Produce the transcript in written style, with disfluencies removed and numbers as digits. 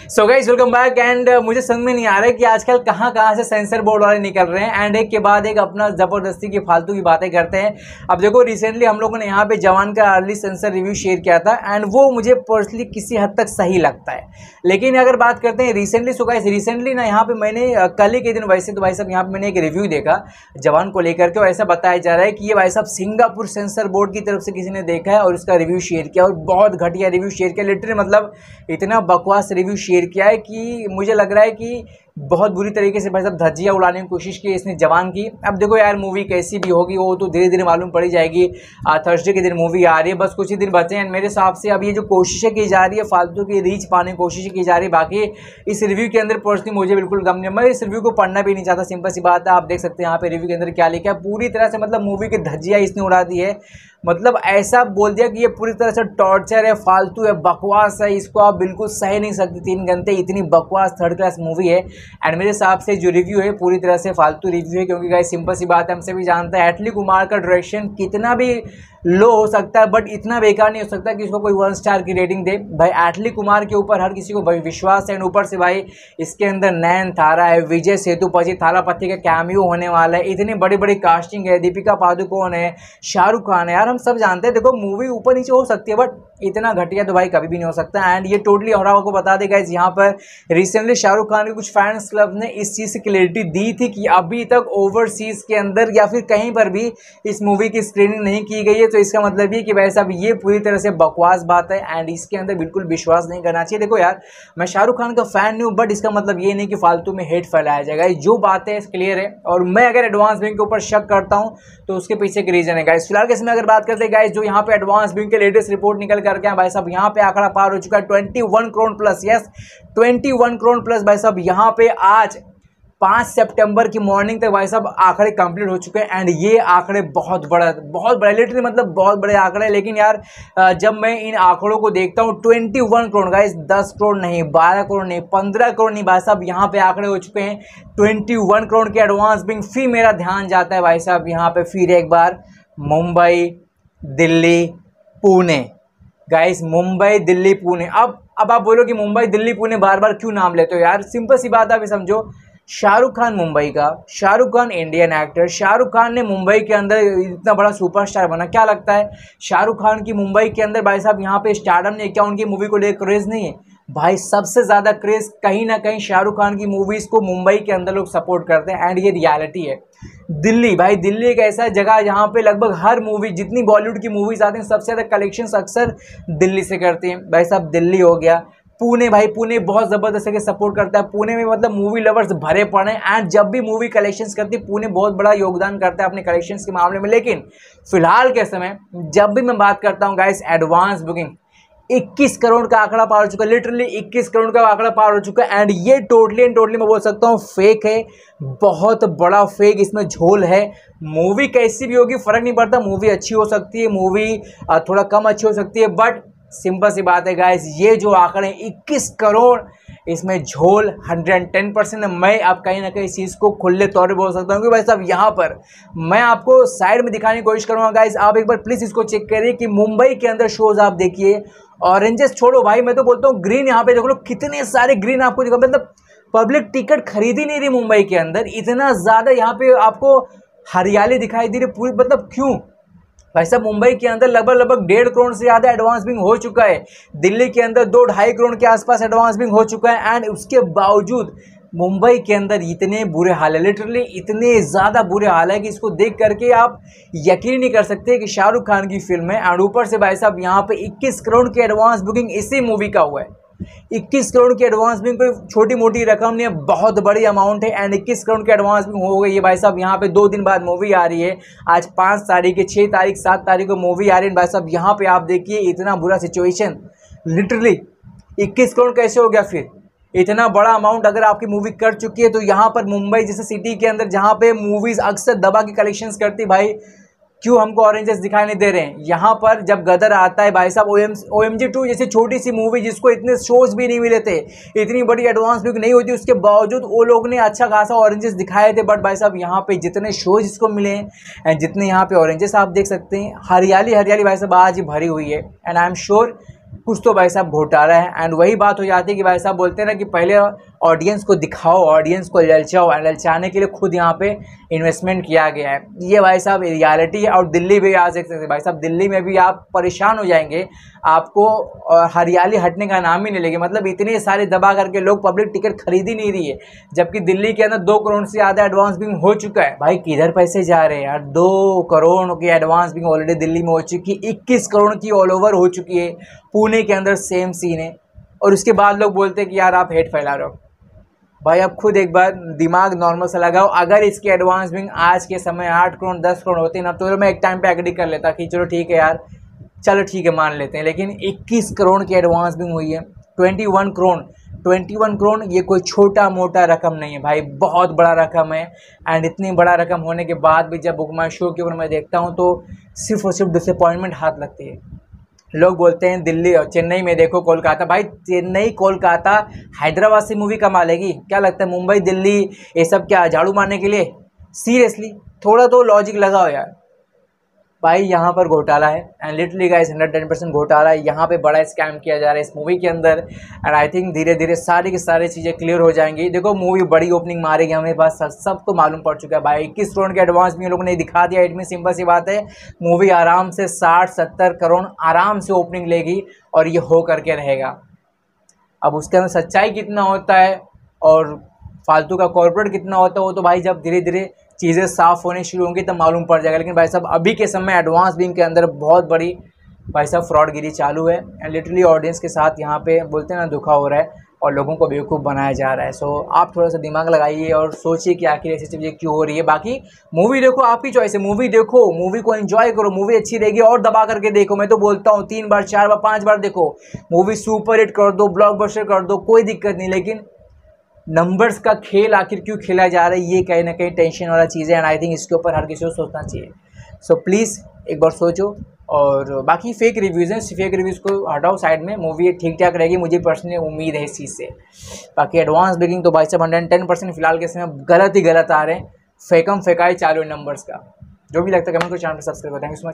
So guys welcome back and मुझे समझ में नहीं आ रहा है कि आजकल कहाँ से सेंसर बोर्ड वाले निकल रहे हैं एंड एक के बाद एक अपना ज़बरदस्ती की फालतू की बातें करते हैं। अब देखो रिसेंटली हम लोगों ने यहाँ पे जवान का अर्ली सेंसर रिव्यू शेयर किया था एंड वो मुझे पर्सनली किसी हद तक सही लगता है। लेकिन अगर बात करते हैं रिसेंटली, सो गाइस रिसेंटली ना यहाँ पे मैंने कल ही के दिन वैसे तो भाई साहब यहाँ पे मैंने एक रिव्यू देखा जवान को लेकर के, ऐसा बताया जा रहा है कि ये भाई साहब सिंगापुर सेंसर बोर्ड की तरफ से किसी ने देखा है और उसका रिव्यू शेयर किया और बहुत घटिया रिव्यू शेयर किया। लिटरली मतलब इतना बकवास रिव्यू शेयर किया है कि मुझे लग रहा है कि बहुत बुरी तरीके से भाई साहब धज्जियाँ उड़ाने की कोशिश की इसने जवान की। अब देखो यार मूवी कैसी भी होगी वो तो धीरे धीरे मालूम पड़ी जाएगी। थर्सडे के दिन मूवी आ रही है, बस कुछ ही दिन बचे हैं। मेरे हिसाब से अब ये जो कोशिशें की जा रही है फालतू की रीच पाने की कोशिश की जा रही है। बाकी इस रिव्यू के अंदर पर्सनली मुझे बिल्कुल गम नहीं, मैं इस रिव्यू को पढ़ना भी नहीं चाहता। सिंपल सी बात है, आप देख सकते हैं यहाँ पे रिव्यू के अंदर क्या लिखा है। पूरी तरह से मतलब मूवी की धज्जियाँ इसने उड़ा दी है। मतलब ऐसा बोल दिया कि ये पूरी तरह से टॉर्चर है, फालतू है, बकवास है, इसको आप बिल्कुल सह नहीं सकते 3 घंटे। इतनी बकवास थर्ड क्लास मूवी है एंड मेरे हिसाब से जो रिव्यू है पूरी तरह से फालतू रिव्यू है। क्योंकि गाइस सिंपल सी बात है, हमसे भी जानते हैं एटली कुमार का डायरेक्शन कितना भी लो हो सकता है बट इतना बेकार नहीं हो सकता कि उसको कोई 1 स्टार की रेटिंग दे। भाई एटली कुमार के ऊपर हर किसी को भाई विश्वास है। ऊपर से भाई इसके अंदर नयन तारा है, विजय सेतुपति, थालापति का कैमियो होने वाला है, इतनी बड़ी बड़ी कास्टिंग है, दीपिका पादुकोण है, शाहरुख खान है। यार हम सब जानते हैं देखो मूवी ऊपर नीचे हो सकती है बट इतना घटिया तो भाई कभी भी नहीं हो सकता। एंड ये टोटली और आपको बता देगा यहाँ पर रिसेंटली शाहरुख खान के कुछ फैंस क्लब ने इस चीज़ से क्लैरिटी दी थी कि अभी तक ओवरसीज़ के अंदर या फिर कहीं पर भी इस मूवी की स्क्रीनिंग नहीं की गई है। तो इसका मतलब ये कि भाई साहब ये पूरी तरह से बकवास बात है एंड इसके अंदर बिल्कुल विश्वास नहीं करना चाहिए। देखो यार मैं शाहरुख खान का फ़ैन नहीं हूँ बट इसका मतलब ये नहीं कि फालतू में हेट फैलाया जाएगा। जो बात है क्लियर है और मैं अगर एडवांस बिंग के ऊपर शक करता हूँ तो उसके पीछे के रीज़न है गाइस। फिलहाल के इसमें अगर बात करते हैं गाइस, जो यहाँ पे एडवांस बिंग के लेटेस्ट रिपोर्ट निकल करके हैं भाई साहब, यहाँ पे आंकड़ा पार हो चुका है 21 crore plus. Yes 21 crore plus भाई साहब। यहाँ पे आज 5 सितंबर की मॉर्निंग तक भाई साहब आंकड़े कंप्लीट हो चुके हैं एंड ये आंकड़े बहुत बड़ा लिटरली मतलब बहुत बड़े आंकड़े। लेकिन यार जब मैं इन आंकड़ों को देखता हूँ 21 करोड़ गाइस, 10 करोड़ नहीं, 12 करोड़ नहीं, 15 करोड़ नहीं भाई साहब, यहाँ पे आंकड़े हो चुके हैं 21 करोड़ के एडवांस बिंग। फिर मेरा ध्यान जाता है भाई साहब यहाँ पे फिर एक बार मुंबई, दिल्ली, पुणे गाइस, मुंबई, दिल्ली, पुणे। अब आप बोलो कि मुंबई, दिल्ली, पुणे बार बार क्यों नाम लेते हो यार? सिंपल सी बात आप समझो, शाहरुख खान मुंबई का, शाहरुख खान इंडियन एक्टर, शाहरुख खान ने मुंबई के अंदर इतना बड़ा सुपरस्टार बना। क्या लगता है शाहरुख खान की मुंबई के अंदर भाई साहब यहाँ पे स्टारडम नहीं है क्या? उनकी मूवी को लेकर क्रेज़ नहीं है भाई? सबसे ज़्यादा क्रेज़ कहीं ना कहीं शाहरुख खान की मूवीज़ को मुंबई के अंदर लोग सपोर्ट करते हैं एंड ये रियलिटी है। दिल्ली भाई, दिल्ली एक ऐसा जगह जहाँ पे लगभग हर मूवी, जितनी बॉलीवुड की मूवीज़ आती हैं सबसे ज़्यादा कलेक्शंस अक्सर दिल्ली से करते हैं भाई साहब। दिल्ली हो गया, पुणे भाई, पुणे बहुत ज़बरदस्त से सपोर्ट करता है। पुणे में मतलब मूवी लवर्स भरे पड़े हैं एंड जब भी मूवी कलेक्शंस करती है पुणे बहुत बड़ा योगदान करता है अपने कलेक्शंस के मामले में। लेकिन फिलहाल के समय जब भी मैं बात करता हूँ गाइस, एडवांस बुकिंग 21 करोड़ का आंकड़ा पार हो चुका है। लिटरली 21 करोड़ का आंकड़ा पार हो चुका है एंड ये टोटली मैं बोल सकता हूँ फेक है, बहुत बड़ा फेक इसमें झोल है। मूवी कैसी भी होगी फ़र्क नहीं पड़ता, मूवी अच्छी हो सकती है, मूवी थोड़ा कम अच्छी हो सकती है बट सिंपल सी बात है गाइस, ये जो आंकड़े 21 करोड़ इसमें झोल 110% है। मैं आप कहीं ना कहीं इस चीज़ को खुले तौर पे बोल सकता हूँ कि भाई साहब यहाँ पर मैं आपको साइड में दिखाने की कोशिश करूँगा गाइस। आप एक बार प्लीज़ इसको चेक करिए कि मुंबई के अंदर शोज़ आप देखिए, ऑरेंजेस छोड़ो भाई, मैं तो बोलता हूँ ग्रीन, यहाँ पे देखो लो कितने सारे ग्रीन आपको दिखा। मतलब पब्लिक टिकट खरीद ही नहीं रही मुंबई के अंदर, इतना ज़्यादा यहाँ पे आपको हरियाली दिखाई दे रही पूरी। मतलब क्यों भाई साहब? मुंबई के अंदर लगभग 1.5 करोड़ से ज़्यादा एडवांस बिंग हो चुका है। दिल्ली के अंदर 2-2.5 करोड़ के आसपास एडवांस बिंग हो चुका है एंड उसके बावजूद मुंबई के अंदर इतने बुरे हाल है, लिटरली इतने ज़्यादा बुरे हाल है कि इसको देख करके आप यकीन नहीं कर सकते कि शाहरुख खान की फिल्म है। एंड ऊपर से भाई साहब यहाँ पे 21 करोड़ की एडवांस बुकिंग इसी मूवी का हुआ है। 21 करोड़ की एडवांस बिंग कोई छोटी मोटी रकम नहीं है, बहुत बड़ी अमाउंट है एंड 21 करोड़ की एडवांस बिंग हो गई है भाई साहब। यहाँ पे 2 दिन बाद मूवी आ रही है, आज 5 तारीख है, 6 तारीख 7 तारीख को मूवी आ रही है भाई साहब। यहाँ पे आप देखिए इतना बुरा सिचुएशन, लिटरली 21 करोड़ कैसे हो गया? फिर इतना बड़ा अमाउंट अगर आपकी मूवी कर चुकी है तो यहाँ पर मुंबई जैसे सिटी के अंदर जहाँ पे मूवीज़ अक्सर दबा के कलेक्शंस करती भाई, क्यों हमको ऑरेंजेस दिखाई नहीं दे रहे हैं? यहाँ पर जब गदर आता है भाई साहब, OMG 2 जैसी छोटी सी मूवी जिसको इतने शोज भी नहीं मिले थे, इतनी बड़ी एडवांस बुक नहीं होती, उसके बावजूद वो लोग ने अच्छा खासा ऑरेंजेस दिखाए थे। बट भाई साहब यहाँ पे जितने शोज इसको मिले हैं एंड जितने यहाँ पे ऑरेंजेस आप देख सकते हैं, हरियाली भाई साहब आज ही भरी हुई है एंड आई एम श्योर कुछ तो भाई साहब घोटाला है। एंड वही बात हो जाती है कि भाई साहब बोलते हैं ना कि पहले ऑडियंस को दिखाओ, ऑडियंस को ललचाओ, ललचाने के लिए खुद यहाँ पे इन्वेस्टमेंट किया गया है। ये भाई साहब रियलिटी है। और दिल्ली भी आ सकते हैं भाई साहब, दिल्ली में भी आप परेशान हो जाएंगे, आपको हरियाली हटने का नाम ही नहीं लेंगे। मतलब इतने सारे दबा करके लोग पब्लिक टिकट खरीद ही नहीं रही है, जबकि दिल्ली के अंदर 2 करोड़ से ज़्यादा एडवांस बुकिंग हो चुका है। भाई किधर पैसे जा रहे हैं यार, 2 करोड़ की एडवांस बुकिंग ऑलरेडी दिल्ली में हो चुकी है, 21 करोड़ की ऑल ओवर हो चुकी है। पुणे के अंदर सेम सीन है। और उसके बाद लोग बोलते हैं कि यार आप हेट फैला रहे हो। भाई आप खुद एक बार दिमाग नॉर्मल से लगाओ, अगर इसकी एडवांस बुकिंग आज के समय 8 करोड़ 10 करोड़ होती ना, तो मैं एक टाइम पे एग्री कर लेता कि चलो ठीक है यार, चलो ठीक है मान लेते हैं। लेकिन 21 करोड़ की एडवांस बुकिंग हुई है। 21 करोड़ ये कोई छोटा मोटा रकम नहीं है भाई, बहुत बड़ा रकम है। एंड इतनी बड़ा रकम होने के बाद भी जब बुक माई शो के ऊपर मैं देखता हूँ तो सिर्फ और सिर्फ डिसअपॉइंटमेंट हाथ लगती है। लोग बोलते हैं दिल्ली और चेन्नई में देखो, कोलकाता। भाई चेन्नई कोलकाता हैदराबाद से मूवी कमा लेगी क्या? लगता है मुंबई दिल्ली ये सब क्या झाड़ू मारने के लिए? सीरियसली थोड़ा तो लॉजिक लगाओ यार। भाई यहाँ पर घोटाला है, एंड लिटरली गाइस 110% घोटाला है। यहाँ पे बड़ा स्कैम किया जा रहा है इस मूवी के अंदर। एंड आई थिंक धीरे धीरे सारी की सारी चीज़ें क्लियर हो जाएंगी। देखो मूवी बड़ी ओपनिंग मारेगी, हमें पास सब तो मालूम पड़ चुका है भाई। 21 करोड़ के एडवांस में लोगों ने दिखा दिया। इट में सिंपल सी बात है, मूवी आराम से 60-70 करोड़ आराम से ओपनिंग लेगी और ये हो करके रहेगा। अब उसके अंदर सच्चाई कितना होता है और फालतू का कॉर्पोरेट कितना होता है, वो तो भाई जब धीरे धीरे चीज़ें साफ़ होने शुरू होंगी तब मालूम पड़ जाएगा। लेकिन भाई साहब अभी के समय एडवांस बुकिंग के अंदर बहुत बड़ी भाई साहब फ्रॉडगिरी चालू है। एंड लिटरली ऑडियंस के साथ यहाँ पे बोलते हैं ना धोखा हो रहा है और लोगों को बेवकूफ़ बनाया जा रहा है। सो आप थोड़ा सा दिमाग लगाइए और सोचिए कि आखिर ऐसी चीज़ें क्यों हो रही है। बाकी मूवी देखो, आपकी चॉइस है, मूवी देखो, मूवी को एंजॉय करो, मूवी अच्छी रहेगी और दबा करके देखो। मैं तो बोलता हूँ 3 बार 4 बार 5 बार देखो, मूवी सुपर हिट कर दो, ब्लॉकबस्टर कर दो, कोई दिक्कत नहीं। लेकिन नंबर्स का खेल आखिर क्यों खेला जा रहा है, ये कहीं ना कहीं टेंशन वाला चीज़ है। एंड आई थिंक इसके ऊपर हर किसी को सोचना चाहिए। सो प्लीज़ एक बार सोचो। और बाकी फेक रिव्यूज़ हैं, फेक रिव्यूज़ को हटाओ साइड में, मूवी ठीक ठाक रहेगी, मुझे पर्सनली उम्मीद है इस चीज़ से। बाकी एडवांस बुकिंग तो भाई साहब 110% फिलहाल के समय गलत ही गलत आ रहे हैं, फेकम फेकाई चालू है नंबर्स का। जो भी लगता है कमेंट को, चैनल पर सब्सक्राइब करो। Thank you so much.